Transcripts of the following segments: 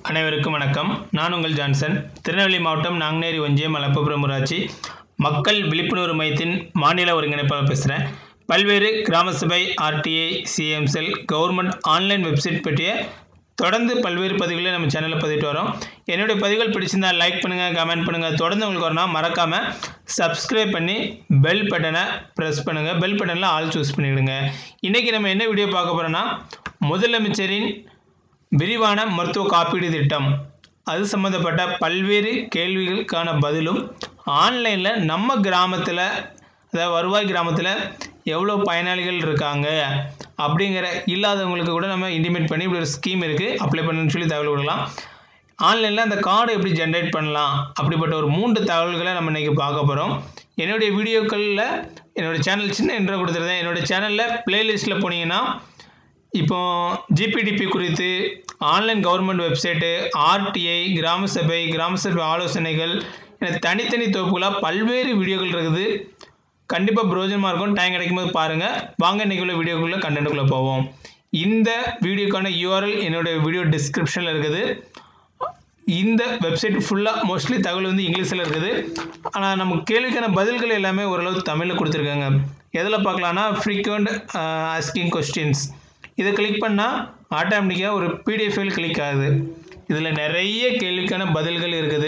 அனைவருக்கும் வணக்கம். நான் உங்கள் ஜான்சன். திருநெல்வேலி மாவட்டம் நாங்குநேரி ஒன்றியம் மலப்புபுரம் ஊராட்சி மக்கள் விழிப்புணர்வு மையத்தின் மாநில ஒருங்கிணைப்பாளர் பேசுகிறேன். பல்வேறு கிராமசபை, RTI, Cmcell government online website பற்றிய தொடர்ந்து பல்வேறு பதிவுகளை நம்ம சேனலில் பதிவிட்டு வரோம். என்னுடைய பதிவுகள் பிடிச்சிருந்தா லைக் பண்ணுங்கள், கமெண்ட் பண்ணுங்கள். தொடர்ந்து உங்களுக்கு வரணும் மறக்காமல் சப்ஸ்கிரைப் பண்ணி பெல் பட்டனை ப்ரெஸ் பண்ணுங்கள். பெல் பட்டனில் ஆல் சூஸ் பண்ணிவிடுங்க. இன்றைக்கி நம்ம என்ன வீடியோ பார்க்க போகிறோன்னா, முதலமைச்சரின் விரிவான மருத்துவ காப்பீடு திட்டம் அது சம்மந்தப்பட்ட பல்வேறு கேள்விகளுக்கான பதிலும், ஆன்லைனில் நம்ம கிராமத்தில், அதாவது வருவாய் கிராமத்தில் எவ்வளோ பயனாளிகள் இருக்காங்க அப்படிங்கிற இல்லாதவங்களுக்கு கூட நம்ம இன்டிமேட் பண்ணி இப்படி ஒரு ஸ்கீம் இருக்குது, அப்ளை பண்ணுன்னு சொல்லி தகவல் கொடுக்கலாம். ஆன்லைனில் அந்த கார்டை எப்படி ஜென்ரேட் பண்ணலாம் அப்படிப்பட்ட ஒரு 3 தகவல்களை நம்ம இன்றைக்கி பார்க்க போகிறோம். என்னுடைய வீடியோக்களில் என்னோடய சேனல் சின்ன இன்ட்ரோ கொடுத்துருந்தேன். என்னோடய சேனலில் ப்ளேலிஸ்ட்டில் போனீங்கன்னா இப்போ GPDP குறித்து, ஆன்லைன் கவர்மெண்ட் வெப்சைட்டு, RTI, கிராமசபை ஆலோசனைகள் என தனித்தனி தொகுப்புகளாக பல்வேறு வீடியோக்கள் இருக்குது. கண்டிப்பாக பிரயோஜனமாக இருக்கும். டைம் கிடைக்கும்போது பாருங்கள். வாங்க இன்றைக்கி உள்ள வீடியோக்குள்ளே கண்டென்ட்டுக்குள்ளே போவோம். இந்த வீடியோக்கான URL என்னுடைய வீடியோ டிஸ்கிரிப்ஷனில் இருக்குது. இந்த வெப்சைட் ஃபுல்லாக மோஸ்ட்லி தகவல் வந்து இங்கிலீஷில் இருக்குது. ஆனால் நம்ம கேள்விக்கான பதில்கள் எல்லாமே ஓரளவு தமிழில் கொடுத்துருக்காங்க. எதில் பார்க்கலான்னா, ஃப்ரீக்வெண்ட் ஆஸ்கிங் கொஸ்டின்ஸ் இதை கிளிக் பண்ணால் ஆட்டோமேட்டிக்காக ஒரு PDF ஃபைல் கிளிக் ஆகுது. இதில் நிறைய கேள்விக்கான பதில்கள் இருக்குது.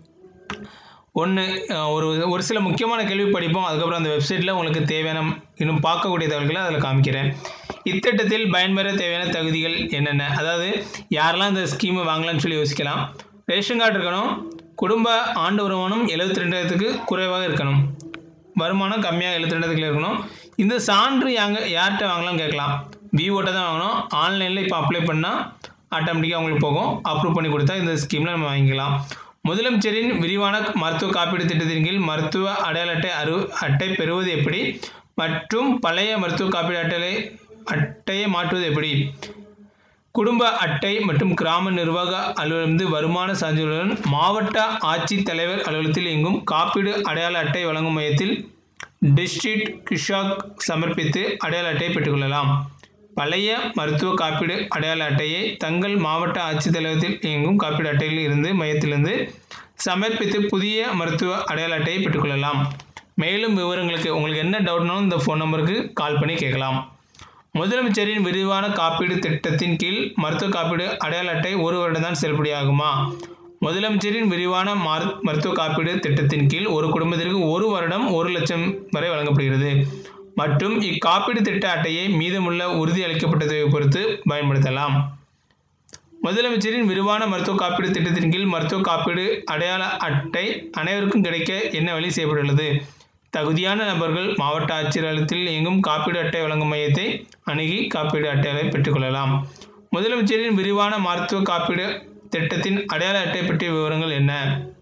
ஒரு சில முக்கியமான கேள்வி படிப்போம். அதுக்கப்புறம் அந்த வெப்சைட்டில் உங்களுக்கு தேவையான இன்னும் பார்க்கக்கூடிய தகவல்களை அதில் காமிக்கிறேன். இத்திட்டத்தில் பயன்பெற தேவையான தகுதிகள் என்னென்ன, அதாவது யாரெல்லாம் இந்த ஸ்கீமை வாங்கலாம்னு சொல்லி யோசிக்கலாம். ரேஷன் கார்டு இருக்கணும். குடும்ப ஆண்டு வருமானம் 72,000க்கு குறைவாக இருக்கணும். வருமானம் கம்மியாக 72,000 இருக்கணும். இந்த சான்று யார்கிட்ட வாங்கலாம்னு கேட்கலாம். விஓட்ட தான் வாங்கணும். ஆன்லைனில் இப்போ அப்ளை பண்ணால் ஆட்டோமேட்டிக்காக அவங்களுக்கு போகும். அப்ரூவ் பண்ணி கொடுத்தா இந்த ஸ்கீமில் நம்ம வாங்கிக்கலாம். முதலமைச்சரின் விரிவான மருத்துவ காப்பீடு திட்டத்தின் கீழ் மருத்துவ அடையாள அட்டை பெறுவது எப்படி மற்றும் பழைய மருத்துவ காப்பீடு அட்டையை மாற்றுவது எப்படி, குடும்ப அட்டை மற்றும் கிராம நிர்வாக அலுவலகம் வருமான சான்றிதழுடன் மாவட்ட ஆட்சித்தலைவர் அலுவலகத்தில் இயங்கும் காப்பீடு அடையாள அட்டை வழங்கும் மையத்தில் டிஸ்ட்ரிக்ட் கிஷாக் சமர்ப்பித்து அடையாள அட்டையை பெற்றுக்கொள்ளலாம். பழைய மருத்துவ காப்பீடு அடையாள அட்டையை தங்கள் மாவட்ட ஆட்சித்தலைவரத்தில் இயங்கும் காப்பீடு அட்டையில் இருந்து மையத்திலிருந்து சமர்ப்பித்து புதிய மருத்துவ அடையாள அட்டையை பெற்றுக்கொள்ளலாம். மேலும் விவரங்களுக்கு உங்களுக்கு என்ன டவுட்னாலும் இந்த ஃபோன் நம்பருக்கு கால் பண்ணி கேட்கலாம். முதலமைச்சரின் விரிவான காப்பீடு திட்டத்தின் கீழ் மருத்துவ காப்பீடு அடையாள அட்டை 1 வருடம் தான் செல்லுபடியாகுமா? முதலமைச்சரின் விரிவான மருத்துவ காப்பீடு திட்டத்தின் கீழ் ஒரு குடும்பத்திற்கு 1 வருடம் 1 லட்சம் வரை வழங்கப்படுகிறது மற்றும் இக்காப்பீடு திட்ட அட்டையை மீதமுள்ள உறுதி அளிக்கப்பட்டதை பொறுத்து பயன்படுத்தலாம். முதலமைச்சரின் விரிவான மருத்துவ காப்பீடு திட்டத்தின் கீழ் மருத்துவ காப்பீடு அடையாள அட்டை அனைவருக்கும் கிடைக்க என்ன வழி செய்யப்பட்டுள்ளது? தகுதியான நபர்கள் மாவட்ட ஆட்சியர் அலுவலகத்தில் இயங்கும் காப்பீடு அட்டை வழங்கும் மையத்தை அணுகி காப்பீடு அட்டைகளை பெற்றுக்கொள்ளலாம். முதலமைச்சரின் விரிவான மருத்துவ காப்பீடு திட்டத்தின் அடையாள அட்டை பற்றிய விவரங்கள் என்ன?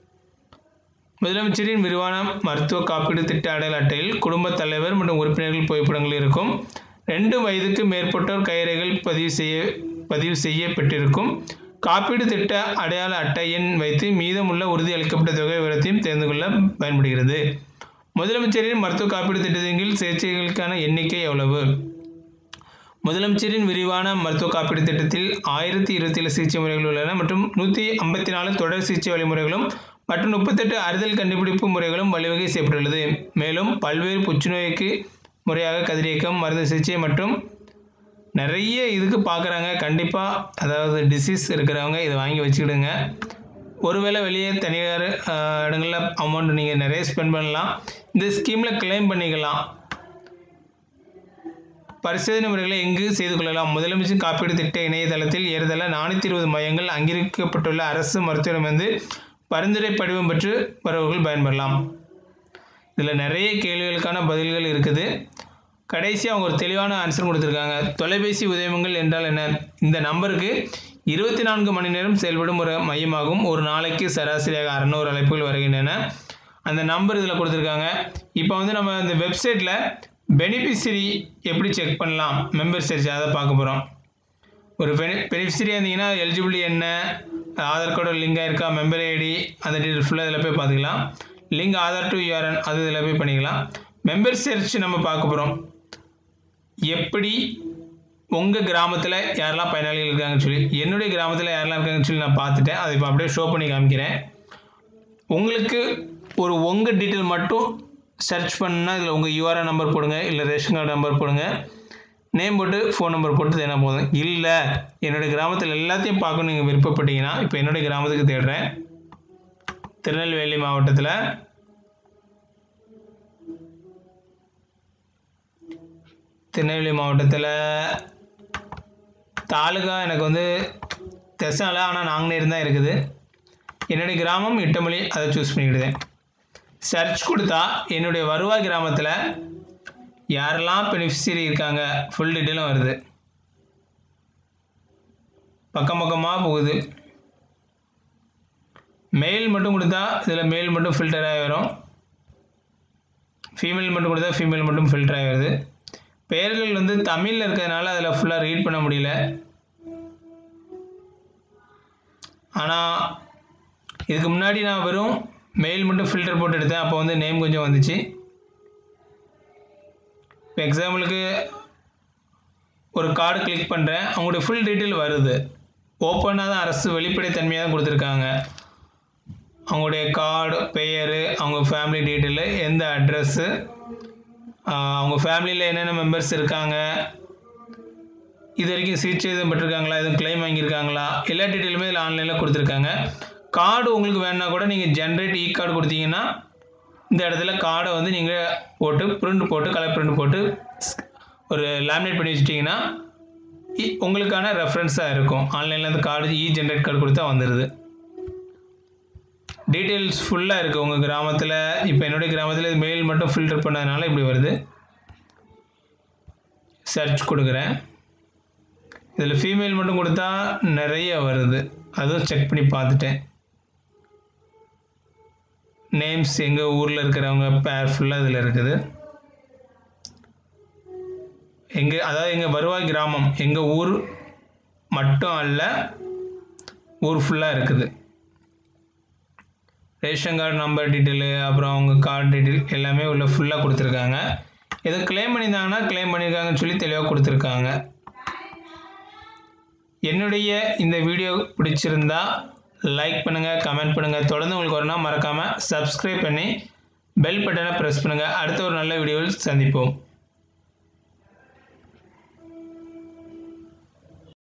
முதலமைச்சரின் விரிவான மருத்துவ காப்பீடு திட்ட அடையாள அட்டையில் குடும்பத் தலைவர் மற்றும் உறுப்பினர்கள் புகைப்படங்கள் இருக்கும். 2 வயதுக்கு மேற்பட்டோர் கைரேகைகள் பதிவு செய்யப்பட்டிருக்கும். காப்பீடு திட்ட அடையாள அட்டை எண் வைத்து மீதமுள்ள உறுதி அளிக்கப்பட்ட தொகை விவரத்தையும் தெரிந்து கொள்ள பயன்படுகிறது. முதலமைச்சரின் மருத்துவ காப்பீடு திட்டத்தின் கீழ் சிகிச்சைகளுக்கான எண்ணிக்கை எவ்வளவு? முதலமைச்சரின் விரிவான மருத்துவ காப்பீடு திட்டத்தில் 1027 சிகிச்சை முறைகள் உள்ளன மற்றும் 154 தொடர் சிகிச்சை வழிமுறைகளும் மற்றும் 38 அறிதல் கண்டுபிடிப்பு முறைகளும் வழிவகை செய்யப்பட்டுள்ளது. மேலும் பல்வேறு புற்றுநோய்க்கு முறையாக கதிரியக்கம், மருந்து சிகிச்சை மற்றும் நிறைய இதுக்கு பார்க்குறாங்க. கண்டிப்பாக அதாவது டிசீஸ் இருக்கிறவங்க இதை வாங்கி வச்சுக்கிடுங்க. ஒருவேளை வெளியே தனியார் இடங்களில் அமௌண்ட் நீங்கள் நிறைய ஸ்பெண்ட் பண்ணலாம். இந்த ஸ்கீமில் கிளைம் பண்ணிக்கலாம். பரிசோதனை முறைகளை எங்கு செய்து கொள்ளலாம்? முதலமைச்சர் காப்பீடு திட்ட இணையதளத்தில் ஏறத்தாழ 420 மையங்கள் அங்கீகரிக்கப்பட்டுள்ள அரசு மருத்துவமிருந்து பரிந்துரை படிவம் பெற்று வரவர்கள் பயன்பெறலாம். இதில் நிறைய கேள்விகளுக்கான பதில்கள் இருக்குது. கடைசி அவங்க ஒரு தெளிவான ஆன்சர் கொடுத்துருக்காங்க. தொலைபேசி உதயமங்கள் என்றால் என்ன? இந்த நம்பருக்கு 24 மணி நேரம் செயல்படும் ஒரு மையமாகும். ஒரு நாளைக்கு சராசரியாக 600 அழைப்புகள் வருகின்றன. அந்த நம்பர் இதில் கொடுத்துருக்காங்க. இப்போ வந்து நம்ம இந்த வெப்சைட்டில் பெனிஃபிஷரி எப்படி செக் பண்ணலாம், மெம்பர் சர்ச் அதை பார்க்க போகிறோம். ஒரு பெனிஃபிஷரியாக இருந்தீங்கன்னா எலிஜிபிலிட்டி என்ன, ஆதார் கார்டு லிங்க் ஆயிருக்கா, மெம்பர் ஐடி, அந்த டீட்டெயில் ஃபுல்லாக இதில் போய் பார்த்துக்கலாம். லிங்க் ஆதார் டு URN அது இதில் போய் பண்ணிக்கலாம். மெம்பர் சர்ச் நம்ம பார்க்க போகிறோம். எப்படி உங்கள் கிராமத்தில் யாரெல்லாம் பயனாளிகள் இருக்காங்கன்னு சொல்லி. என்னுடைய கிராமத்தில் யாரெல்லாம் இருக்காங்கன்னு சொல்லி நான் பார்த்துட்டேன். அதை இப்போ அப்படியே ஷோ பண்ணி காமிக்கிறேன். உங்களுக்கு ஒரு உங்கள் டீட்டெயில் மட்டும் சர்ச் பண்ணால் இதில் உங்கள் யூஆர்என் நம்பர் போடுங்க, இல்லை ரேஷன் கார்டு நம்பர் போடுங்க, நேம் போட்டு ஃபோன் நம்பர் போட்டு தேனா போதும். இல்லை என்னுடைய கிராமத்தில் எல்லாத்தையும் பார்க்கணும் நீங்கள் விருப்பப்பட்டீங்கன்னா, இப்போ என்னுடைய கிராமத்துக்கு தேடுறேன். திருநெல்வேலி மாவட்டத்தில் தாலுகா எனக்கு வந்து தெசால, ஆனால் நாங்குநேர் தான் இருக்குது. என்னுடைய கிராமம் இட்டமொழி, அதை சூஸ் பண்ணிக்கிடுதேன். சர்ச் கொடுத்தா என்னுடைய வருவாய் கிராமத்தில் யாரெல்லாம் பெனிஃபிஷரி இருக்காங்க ஃபுல் டீட்டெயிலும் வருது. பக்கம் பக்கமாக போகுது. மெயில் மட்டும் கொடுத்தா இதில் மெயில் மட்டும் ஃபில்டராகி வரும். ஃபீமேல் மட்டும் கொடுத்தா ஃபீமேல் மட்டும் ஃபில்டராகி வருது. பெயர்கள் வந்து தமிழில் இருக்கிறதுனால அதில் ஃபுல்லாக ரீட் பண்ண முடியல. ஆனால் இதுக்கு முன்னாடி நான் வெறும் மெயில் மட்டும் ஃபில்டர் போட்டு எடுத்தேன். அப்போ வந்து நேம் கொஞ்சம் வந்துச்சு. இப்போ எக்ஸாம்பிளுக்கு ஒரு கார்டு கிளிக் பண்ணுறேன், அவங்களுடைய ஃபுல் டீட்டெயில் வருது. ஓப்பனாக தான் அரசு வெளிப்படைத்தன்மையாக தான் கொடுத்துருக்காங்க. அவங்களுடைய கார்டு பெயர், அவங்க ஃபேமிலி டீட்டெயிலு, எந்த அட்ரஸ்ஸு, அவங்க ஃபேமிலியில் என்னென்ன மெம்பர்ஸ் இருக்காங்க, இது வரைக்கும் சிகிச்சை எதுவும் பெற்றிருக்காங்களா, எதுவும் கிளைம் வாங்கியிருக்காங்களா, எல்லா டீட்டெயிலுமே இதில் ஆன்லைனில் கொடுத்துருக்காங்க. கார்டு உங்களுக்கு வேணுன்னா கூட நீங்கள் ஜென்ரேட் இ கார்டு கொடுத்தீங்கன்னா இந்த இடத்துல கார்டை வந்து நீங்கள் போட்டு பிரிண்ட் போட்டு கலர் பிரிண்ட் போட்டு ஒரு லேமினேட் பண்ணி வச்சிட்டிங்கன்னா உங்களுக்கான ரெஃபரன்ஸாக இருக்கும். ஆன்லைனில் அந்த கார்டு ஜென்ரேட் கார்டு கொடுத்தா வந்துடுது. டீட்டெயில்ஸ் ஃபுல்லாக இருக்குது உங்கள் கிராமத்தில். இப்போ என்னுடைய கிராமத்தில் மெயில் மட்டும் ஃபில்டர் பண்ணதுனால இப்படி வருது. சர்ச் கொடுக்குறேன். இதில் ஃபீமேல் மட்டும் கொடுத்தா நிறைய வருது, அதுவும் செக் பண்ணி பார்த்துட்டேன். நேம்ஸ் எங்கள் ஊரில் இருக்கிறவங்க பேர் ஃபுல்லாக இதில் இருக்குது. அதாவது எங்கள் வருவாய் கிராமம் எங்கள் ஊர் மட்டும் அல்ல, ஊர் ஃபுல்லாக இருக்குது. ரேஷன் கார்டு நம்பர் டீட்டெயிலு, அப்புறம் அவங்க கார்டு டீட்டெயில் எல்லாமே உள்ள ஃபுல்லாக கொடுத்துருக்காங்க. எதை கிளைம் பண்ணியிருந்தாங்கன்னா கிளைம் பண்ணியிருக்காங்கன்னு சொல்லி தெளிவாக கொடுத்துருக்காங்க. என்னுடைய இந்த வீடியோ பிடிச்சிருந்தா லைக் பண்ணுங்கள், கமெண்ட் பண்ணுங்கள். தொடர்ந்து உங்களுக்கு வரணும்னா மறக்காமல் சப்ஸ்கிரைப் பண்ணி பெல் பட்டனை ப்ரெஸ் பண்ணுங்கள். அடுத்த ஒரு நல்ல வீடியோவில் சந்திப்போம்.